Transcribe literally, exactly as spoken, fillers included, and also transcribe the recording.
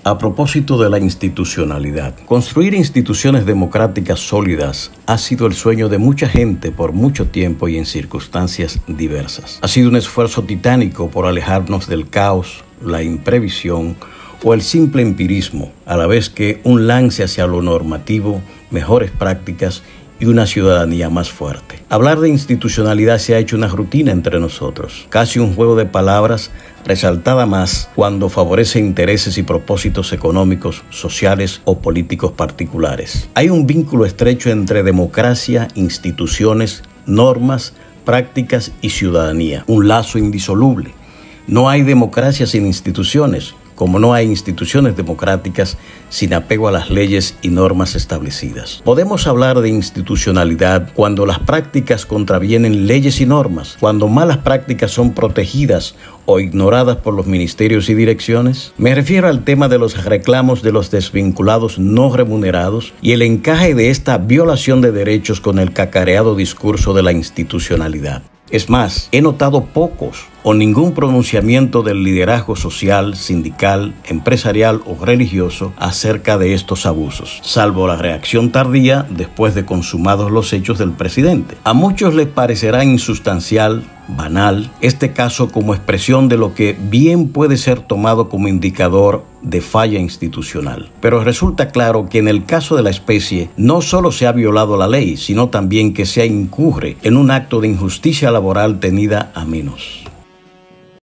A propósito de la institucionalidad, construir instituciones democráticas sólidas ha sido el sueño de mucha gente por mucho tiempo y en circunstancias diversas. Ha sido un esfuerzo titánico por alejarnos del caos, la imprevisión o el simple empirismo, a la vez que un lance hacia lo normativo, mejores prácticas y una ciudadanía más fuerte. Hablar de institucionalidad se ha hecho una rutina entre nosotros, casi un juego de palabras, resaltada más cuando favorece intereses y propósitos económicos, sociales o políticos particulares. Hay un vínculo estrecho entre democracia, instituciones, normas, prácticas y ciudadanía, un lazo indisoluble. No hay democracia sin instituciones, como no hay instituciones democráticas sin apego a las leyes y normas establecidas. Podemos hablar de institucionalidad cuando las prácticas contravienen leyes y normas, cuando malas prácticas son protegidas o ignoradas por los ministerios y direcciones. Me refiero al tema de los reclamos de los desvinculados no remunerados y el encaje de esta violación de derechos con el cacareado discurso de la institucionalidad. Es más, he notado pocos o ningún pronunciamiento del liderazgo social, sindical, empresarial o religioso acerca de estos abusos, salvo la reacción tardía después de consumados los hechos del presidente. A muchos les parecerá insustancial, banal, este caso como expresión de lo que bien puede ser tomado como indicador de falla institucional. Pero resulta claro que en el caso de la especie no solo se ha violado la ley, sino también que se incurre en un acto de injusticia laboral tenida a menos.